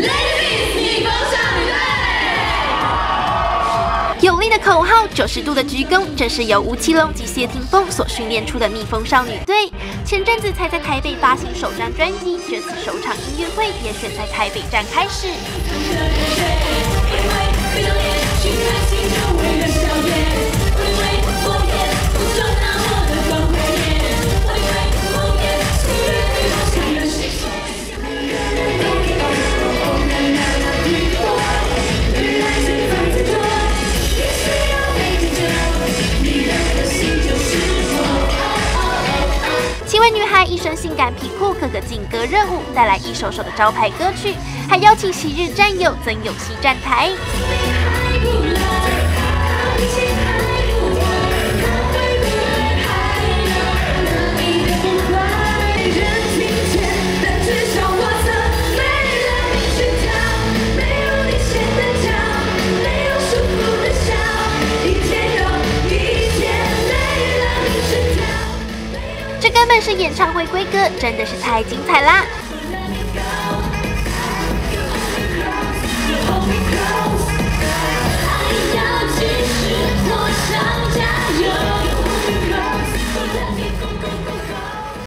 有力的口号，90度的鞠躬，这是由吴奇隆及谢霆锋所训练出的蜜蜂少女队。前阵子才在台北发行首张专辑，这次首场音乐会也选在台北站开始。7位女孩一身性感皮裤，个个劲歌热舞，带来一首首的招牌歌曲，还邀请昔日战友曾永熙站台。这根本是演唱会规格，真的是太精彩啦！